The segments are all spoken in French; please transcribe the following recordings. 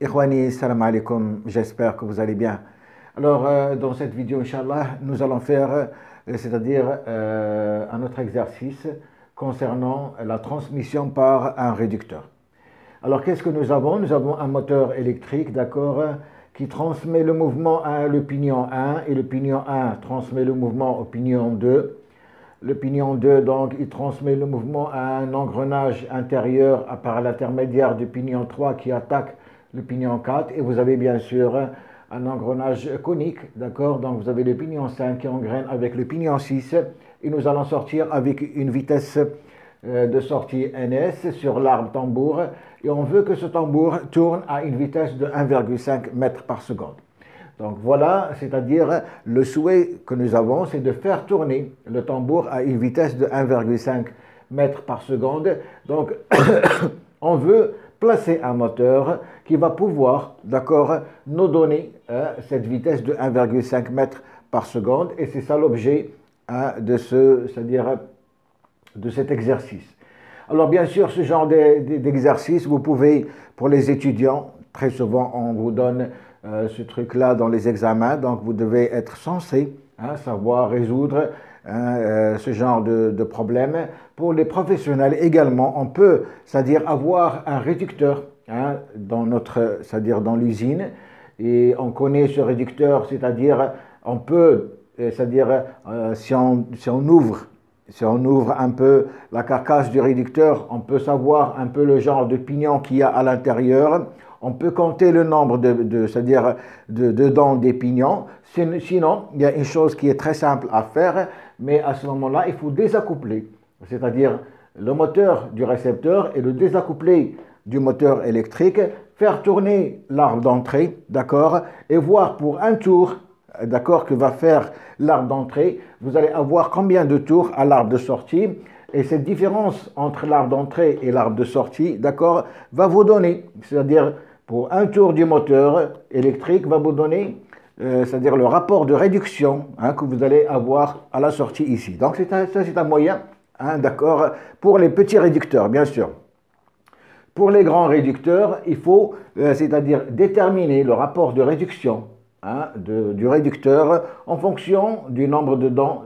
Ikhwani, salam alaikum, j'espère que vous allez bien. Alors, dans cette vidéo, Inch'Allah, nous allons faire, c'est-à-dire un autre exercice concernant la transmission par un réducteur. Alors, qu'est-ce que nous avons? Nous avons un moteur électrique, d'accord, qui transmet le mouvement à le pignon 1, et le pignon 1 transmet le mouvement au pignon 2. Le pignon 2, donc, il transmet le mouvement à un engrenage intérieur par l'intermédiaire du pignon 3 qui attaque le pignon 4. Et vous avez bien sûr un engrenage conique, d'accord? Donc, vous avez le pignon 5 qui engraine avec le pignon 6. Et nous allons sortir avec une vitesse de sortie NS sur l'arbre tambour. Et on veut que ce tambour tourne à une vitesse de 1,5 mètres par seconde. Donc voilà, c'est-à-dire le souhait que nous avons, c'est de faire tourner le tambour à une vitesse de 1,5 mètres par seconde. Donc on veut placer un moteur qui va pouvoir, d'accord, nous donner cette vitesse de 1,5 mètres par seconde. Et c'est ça l'objet de cet exercice. Alors bien sûr, ce genre d'exercice, vous pouvez, pour les étudiants, très souvent on vous donne ce truc-là dans les examens, donc vous devez être censé savoir résoudre ce genre de problème. Pour les professionnels également, on peut, c'est-à-dire avoir un réducteur dans dans l'usine, et on connaît ce réducteur, c'est-à-dire on peut, si on ouvre un peu la carcasse du réducteur, on peut savoir un peu le genre de pignon qu'il y a à l'intérieur. On peut compter le nombre de dents des pignons. Sinon, il y a une chose qui est très simple à faire, mais à ce moment-là, il faut désaccoupler. C'est-à-dire le moteur du récepteur et le désaccoupler du moteur électrique, faire tourner l'arbre d'entrée, d'accord, et voir pour un tour, d'accord, que va faire l'arbre d'entrée, vous allez avoir combien de tours à l'arbre de sortie. Et cette différence entre l'arbre d'entrée et l'arbre de sortie, d'accord, va vous donner, c'est-à-dire pour un tour du moteur électrique, va vous donner, c'est-à-dire le rapport de réduction que vous allez avoir à la sortie ici. Donc ça c'est un moyen, d'accord, pour les petits réducteurs, bien sûr. Pour les grands réducteurs, il faut, c'est-à-dire déterminer le rapport de réduction du réducteur en fonction du nombre de dents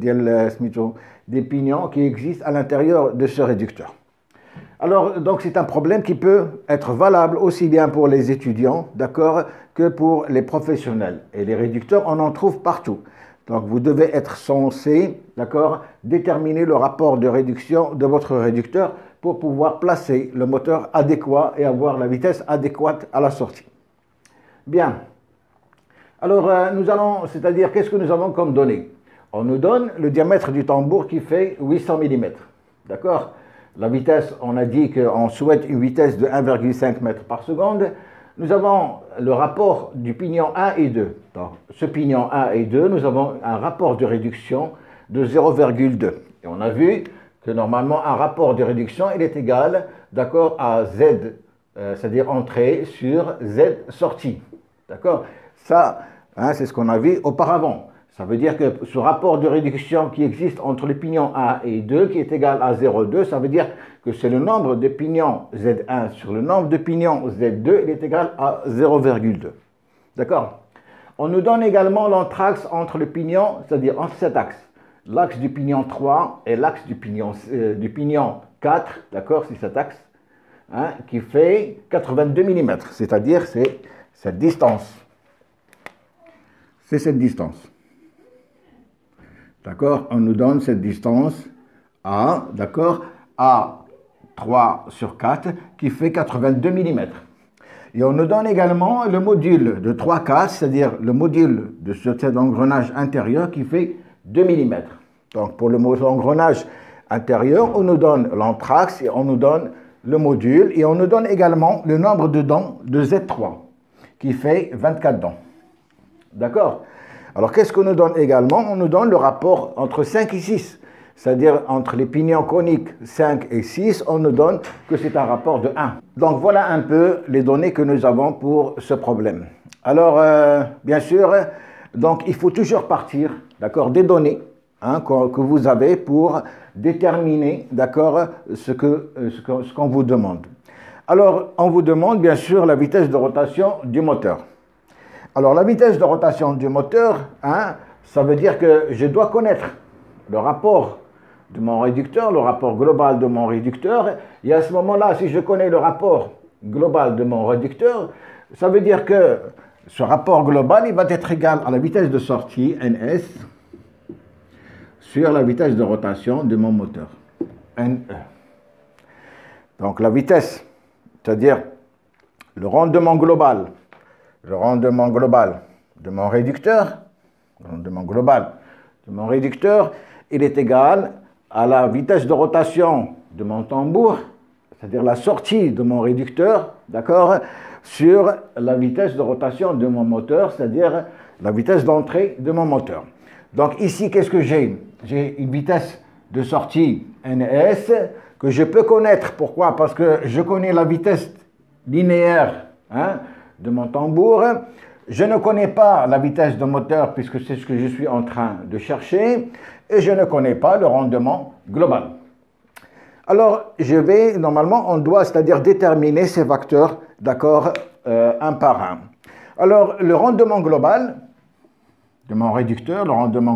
des pignons qui existent à l'intérieur de ce réducteur. Alors, donc c'est un problème qui peut être valable aussi bien pour les étudiants, d'accord, que pour les professionnels. Et les réducteurs, on en trouve partout. Donc vous devez être censé, d'accord, déterminer le rapport de réduction de votre réducteur pour pouvoir placer le moteur adéquat et avoir la vitesse adéquate à la sortie. Bien. Alors, c'est-à-dire, qu'est-ce que nous avons comme données? On nous donne le diamètre du tambour qui fait 800 mm. D'accord? La vitesse, on a dit qu'on souhaite une vitesse de 1,5 mètre par seconde. Nous avons le rapport du pignon 1 et 2. Dans ce pignon 1 et 2, nous avons un rapport de réduction de 0,2. Et on a vu que normalement, un rapport de réduction, il est égal, d'accord, à Z, c'est-à-dire entrée sur Z sortie. D'accord? Ça, c'est ce qu'on a vu auparavant. Ça veut dire que ce rapport de réduction qui existe entre les pignons 1 et 2, qui est égal à 0,2, ça veut dire que c'est le nombre de pignons Z1 sur le nombre de pignons Z2, il est égal à 0,2. D'accord? On nous donne également l'entraxe entre le pignon, c'est-à-dire entre cet axe, l'axe du pignon 3 et l'axe du pignon 4, d'accord, c'est cet axe, qui fait 82 mm, c'est-à-dire c'est cette distance. C'est cette distance. D'accord? On nous donne cette distance A, d'accord, A3 sur 4, qui fait 82 mm. Et on nous donne également le module de 3/4, c'est-à-dire le module de cet engrenage intérieur qui fait 2 mm. Donc pour le engrenage intérieur, on nous donne l'entraxe et on nous donne le module et on nous donne également le nombre de dents de Z3, qui fait 24 dents. D'accord? Alors, qu'est-ce qu'on nous donne également? On nous donne le rapport entre 5 et 6. C'est-à-dire, entre les pignons coniques 5 et 6, on nous donne que c'est un rapport de 1. Donc, voilà un peu les données que nous avons pour ce problème. Alors, bien sûr, donc, il faut toujours partir, d'accord, des données que vous avez pour déterminer, d'accord, ce qu'on vous demande. Alors, on vous demande bien sûr la vitesse de rotation du moteur. Alors, la vitesse de rotation du moteur, hein, ça veut dire que je dois connaître le rapport de mon réducteur, le rapport global de mon réducteur. Et à ce moment-là, si je connais le rapport global de mon réducteur, ça veut dire que ce rapport global, il va être égal à la vitesse de sortie, NS, sur la vitesse de rotation de mon moteur, NE. Donc la vitesse, c'est-à-dire le rendement global de mon réducteur, il est égal à la vitesse de rotation de mon tambour, c'est-à-dire la sortie de mon réducteur, d'accord, sur la vitesse de rotation de mon moteur, c'est-à-dire la vitesse d'entrée de mon moteur. Donc ici, qu'est-ce que j'ai? J'ai une vitesse de sortie NS que je peux connaître. Pourquoi? Parce que je connais la vitesse linéaire, hein, de mon tambour. Je ne connais pas la vitesse de moteur puisque c'est ce que je suis en train de chercher. Et je ne connais pas le rendement global. Alors, normalement, on doit, c'est-à-dire déterminer ces facteurs, d'accord, un par un. Alors, le rendement global de mon réducteur,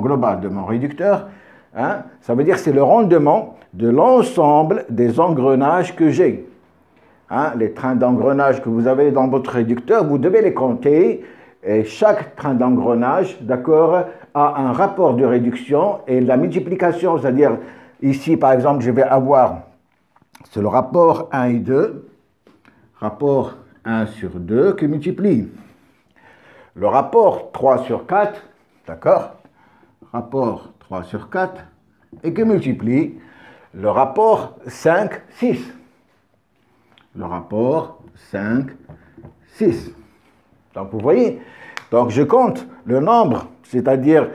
hein, ça veut dire que c'est le rendement de l'ensemble des engrenages que j'ai. Hein, les trains d'engrenage que vous avez dans votre réducteur, vous devez les compter. Et chaque train d'engrenage, d'accord, a un rapport de réduction et la multiplication, c'est-à-dire ici, par exemple, je vais avoir, c'est le rapport 1 et 2, rapport 1 sur 2 qui multiplie le rapport 3 sur 4, d'accord, rapport 3 sur 4, et qui multiplie le rapport 5, 6. Le rapport 5, 6. Donc, vous voyez, donc je compte le nombre, c'est-à-dire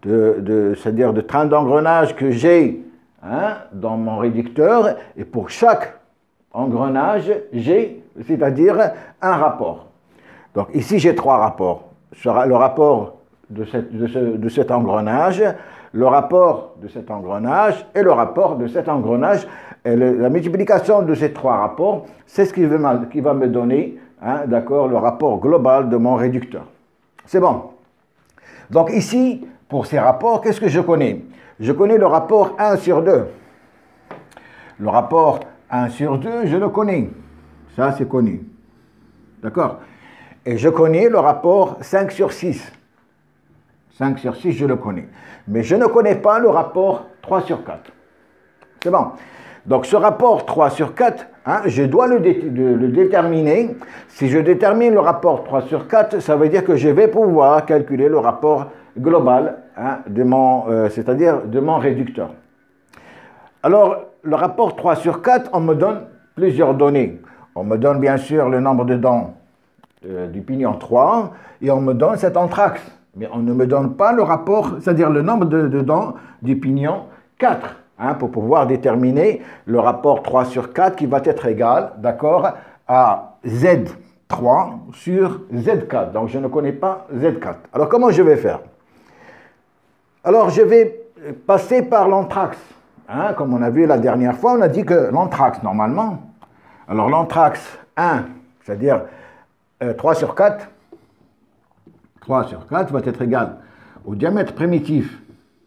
de trains d'engrenage que j'ai, hein, dans mon réducteur, et pour chaque engrenage, j'ai, c'est-à-dire un rapport. Donc ici, j'ai 3 rapports. Le rapport de cet engrenage, le rapport de cet engrenage et le rapport de cet engrenage. Et la multiplication de ces 3 rapports, c'est ce qui va me donner, hein, d'accord, le rapport global de mon réducteur. C'est bon. Donc ici, pour ces rapports, qu'est-ce que je connais? Je connais le rapport 1 sur 2. Le rapport 1 sur 2, je le connais. Ça, c'est connu. D'accord? Et je connais le rapport 5 sur 6. 5 sur 6, je le connais. Mais je ne connais pas le rapport 3 sur 4. C'est bon. Donc ce rapport 3 sur 4, hein, je dois le déterminer. Si je détermine le rapport 3 sur 4, ça veut dire que je vais pouvoir calculer le rapport global, hein, c'est-à-dire de mon réducteur. Alors, le rapport 3 sur 4, on me donne plusieurs données. On me donne bien sûr le nombre de dents du pignon 3 et on me donne cet anthrax. Mais on ne me donne pas le rapport, c'est-à-dire le nombre de dents du pignon 4, hein, pour pouvoir déterminer le rapport 3 sur 4 qui va être égal, d'accord, à Z3 sur Z4. Donc je ne connais pas Z4. Alors comment je vais faire? Alors je vais passer par l'anthrax. Hein, comme on a vu la dernière fois, on a dit que l'anthrax, normalement, alors l'anthrax 1, c'est-à-dire 3 sur 4 va être égal au diamètre primitif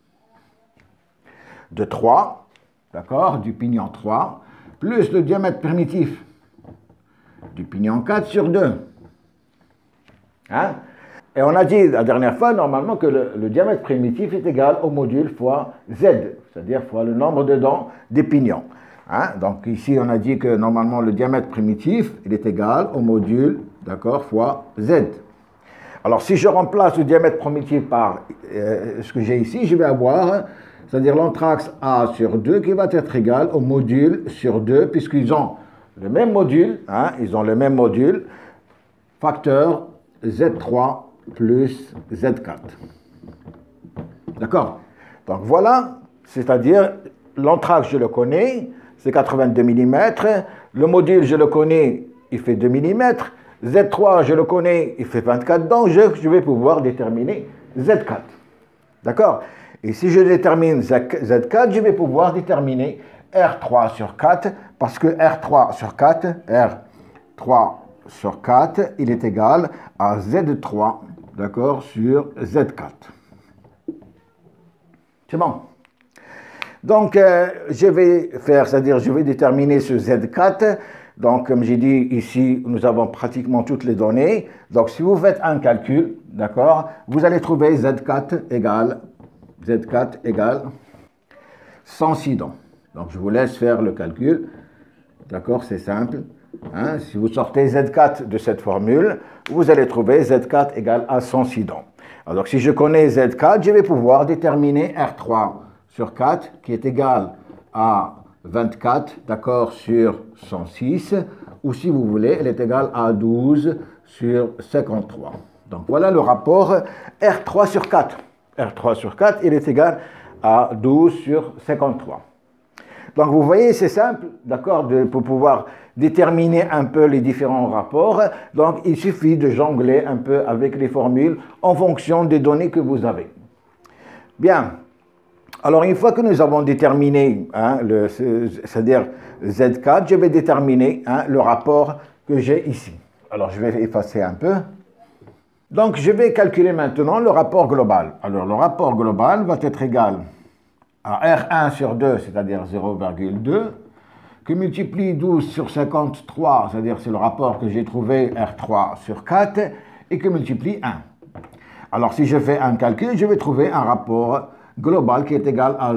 de 3, d'accord, du pignon 3, plus le diamètre primitif du pignon 4 sur 2. Hein? Et on a dit la dernière fois, normalement, que le diamètre primitif est égal au module fois Z, c'est-à-dire fois le nombre de dents des pignons. Hein? Donc ici, on a dit que normalement, le diamètre primitif, il est égal au module, d'accord, fois Z. Alors si je remplace le diamètre primitif par ce que j'ai ici, je vais avoir, c'est-à-dire l'anthrax A sur 2 qui va être égal au module sur 2, puisqu'ils ont le même module, hein, facteur Z3 plus Z4. D'accord? Donc voilà, c'est-à-dire l'anthrax, je le connais, c'est 82 mm, le module, je le connais, il fait 2 mm, Z3, je le connais, il fait 24 dents, je vais pouvoir déterminer Z4. D'accord? Et si je détermine Z4, je vais pouvoir déterminer R3 sur 4, parce que R3 sur 4, R 3 sur 4, il est égal à Z3, d'accord, sur Z4. C'est bon. Donc, je vais faire, c'est-à-dire, je vais déterminer ce Z4. Donc, comme j'ai dit, ici, nous avons pratiquement toutes les données. Donc, si vous faites un calcul, d'accord, vous allez trouver Z4 égale 106 dents. Donc, je vous laisse faire le calcul. D'accord, c'est simple. Hein? Si vous sortez Z4 de cette formule, vous allez trouver Z4 égale à 106 dents. Alors, si je connais Z4, je vais pouvoir déterminer R3 sur 4 qui est égal à 24, d'accord, sur 106, ou si vous voulez, elle est égale à 12 sur 53. Donc, voilà le rapport R3 sur 4. R3 sur 4, il est égal à 12 sur 53. Donc, vous voyez, c'est simple, d'accord, pour pouvoir déterminer un peu les différents rapports. Donc, il suffit de jongler un peu avec les formules en fonction des données que vous avez. Bien. Alors, une fois que nous avons déterminé, hein, c'est-à-dire Z4, je vais déterminer le rapport que j'ai ici. Alors, je vais effacer un peu. Donc, je vais calculer maintenant le rapport global. Alors, le rapport global va être égal à R1 sur 2, c'est-à-dire 0,2, que multiplie 12 sur 53, c'est-à-dire c'est le rapport que j'ai trouvé, R3 sur 4, et que multiplie 1. Alors, si je fais un calcul, je vais trouver un rapport global qui est égal à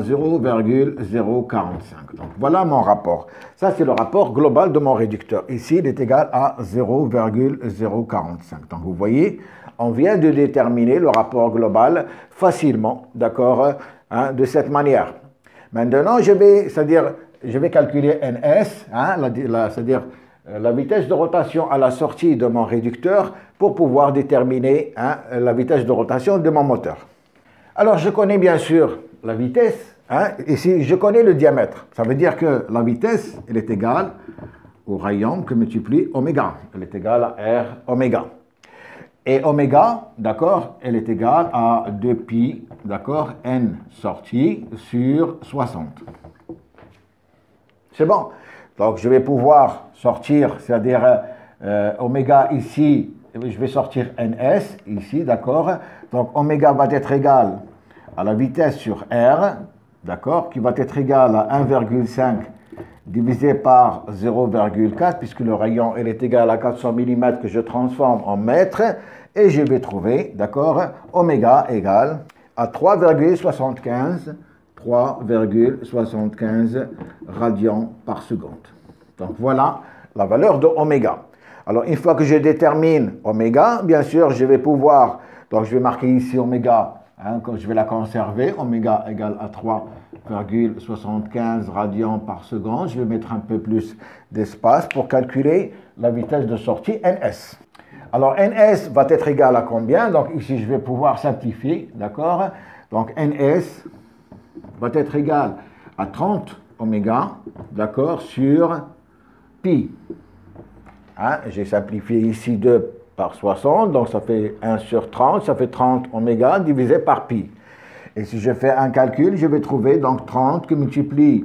0,045. Donc, voilà mon rapport. Ça, c'est le rapport global de mon réducteur. Ici, il est égal à 0,045. Donc, vous voyez, on vient de déterminer le rapport global facilement, d'accord, hein, de cette manière. Maintenant, je vais calculer NS, hein, c'est-à-dire la vitesse de rotation à la sortie de mon réducteur pour pouvoir déterminer la vitesse de rotation de mon moteur. Alors, je connais bien sûr la vitesse. Hein, ici, je connais le diamètre. Ça veut dire que la vitesse, elle est égale au rayon que multiplie oméga. Elle est égale à R oméga. Et oméga, d'accord, elle est égale à 2pi, d'accord, N sortie sur 60. C'est bon. Donc, je vais pouvoir sortir, c'est-à-dire oméga ici, je vais sortir NS ici, d'accord. Donc, oméga va être égal à la vitesse sur R, d'accord, qui va être égal à 1,5 divisé par 0,4, puisque le rayon il est égal à 400 mm que je transforme en mètres, et je vais trouver, d'accord, oméga égale à 3,75 radians par seconde. Donc, voilà la valeur de oméga. Alors, une fois que je détermine oméga, bien sûr, je vais pouvoir, donc je vais marquer ici oméga, hein, quand je vais la conserver, oméga égale à 3,75 radians par seconde. Je vais mettre un peu plus d'espace pour calculer la vitesse de sortie NS. Alors, NS va être égal à combien? Donc, ici, je vais pouvoir simplifier, d'accord? Donc, NS va être égal à 30 oméga, d'accord, sur pi. Hein, j'ai simplifié ici 2 par 60, donc ça fait 1 sur 30, ça fait 30 oméga divisé par pi. Et si je fais un calcul, je vais trouver donc 30 qui multiplie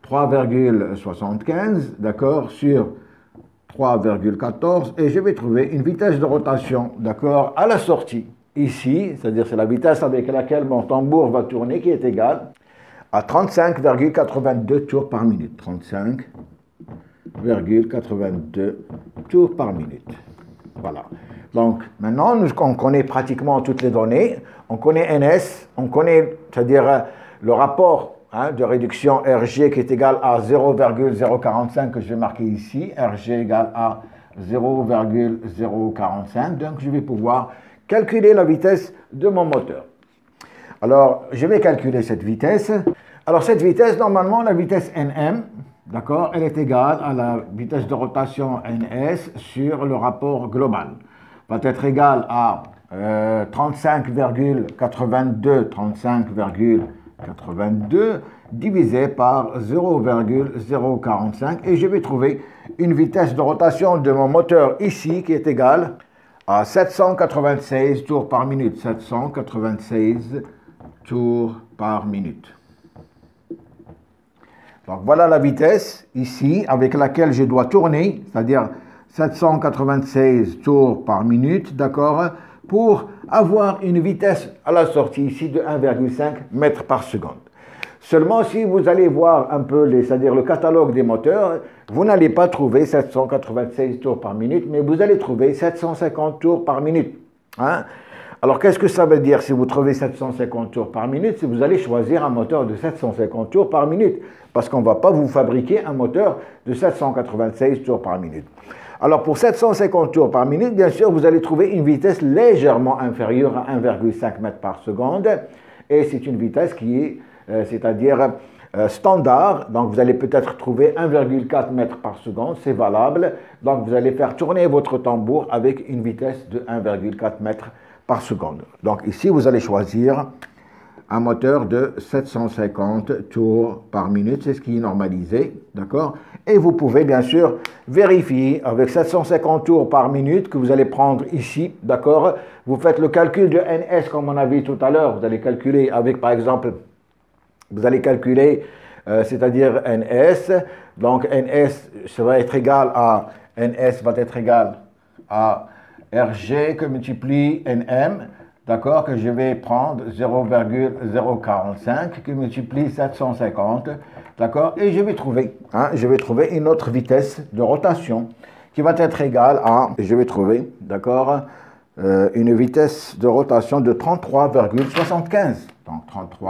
3,75, d'accord, sur 3,14, et je vais trouver une vitesse de rotation, d'accord, à la sortie. Ici, c'est-à-dire c'est la vitesse avec laquelle mon tambour va tourner qui est égale à 35,82 tours par minute. 35,82 tours par minute. Voilà. Donc, maintenant, on connaît pratiquement toutes les données. On connaît NS, on connaît, c'est-à-dire le rapport de réduction RG qui est égal à 0,045 que je vais marquer ici. RG égale à 0,045. Donc, je vais pouvoir calculer la vitesse de mon moteur. Alors, je vais calculer cette vitesse. Alors, cette vitesse, normalement, la vitesse Nm, d'accord, elle est égale à la vitesse de rotation Ns sur le rapport global. Va être égale à 35,82 divisé par 0,045 et je vais trouver une vitesse de rotation de mon moteur ici qui est égale à 796 tours par minute. 796 tours par minute. Donc voilà la vitesse ici avec laquelle je dois tourner, c'est-à-dire 796 tours par minute, d'accord, pour avoir une vitesse à la sortie ici de 1,5 mètres par seconde. Seulement, si vous allez voir un peu, c'est-à-dire le catalogue des moteurs, vous n'allez pas trouver 796 tours par minute, mais vous allez trouver 750 tours par minute. Hein? Alors, qu'est-ce que ça veut dire si vous trouvez 750 tours par minute? Si vous allez choisir un moteur de 750 tours par minute, parce qu'on ne va pas vous fabriquer un moteur de 796 tours par minute. Alors, pour 750 tours par minute, bien sûr, vous allez trouver une vitesse légèrement inférieure à 1,5 mètres par seconde, et c'est une vitesse qui est c'est-à-dire standard, donc vous allez peut-être trouver 1,4 mètres par seconde, c'est valable, donc vous allez faire tourner votre tambour avec une vitesse de 1,4 mètres par seconde. Donc ici, vous allez choisir un moteur de 750 tours par minute, c'est ce qui est normalisé, d'accord? Et vous pouvez bien sûr vérifier avec 750 tours par minute que vous allez prendre ici, d'accord? Vous faites le calcul de NS comme on a vu tout à l'heure, vous allez calculer avec par exemple vous allez calculer, c'est-à-dire NS. Donc NS, ça va être égal à NS va être égal à RG que multiplie NM, d'accord, que je vais prendre 0,045 que multiplie 750, d'accord, et je vais trouver une autre vitesse de rotation qui va être égale à, je vais trouver, d'accord, une vitesse de rotation de 33,75. Donc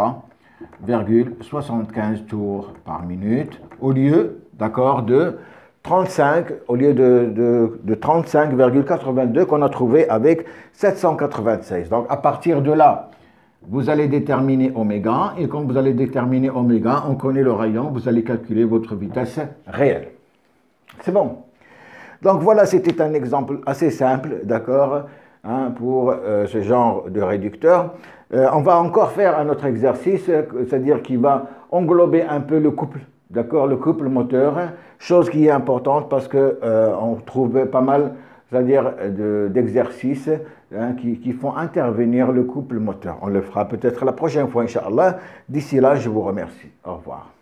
33,75 tours par minute au lieu, d'accord, de 35, au lieu de 35,82 qu'on a trouvé avec 796. Donc à partir de là, vous allez déterminer oméga, et quand vous allez déterminer oméga, on connaît le rayon, vous allez calculer votre vitesse réelle. C'est bon. Donc voilà, c'était un exemple assez simple, d'accord, hein, pour ce genre de réducteur. On va encore faire un autre exercice, c'est-à-dire qui va englober un peu le couple, d'accord, le couple moteur, chose qui est importante parce que on trouve pas mal, c'est-à-dire d'exercices qui font intervenir le couple moteur. On le fera peut-être la prochaine fois, Inch'Allah. D'ici là, je vous remercie. Au revoir.